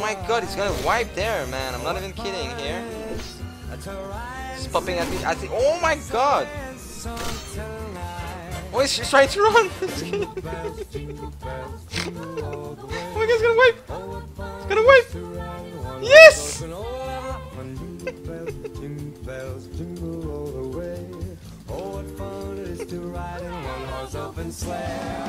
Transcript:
my god, he's gonna wipe there, man. I'm not even kidding here. He's popping at me. Oh my god! Oh, he's trying to run! Oh my god, he's gonna wipe! He's gonna wipe! Yes! Oh, what fun it is to ride in a one-horse open sleigh.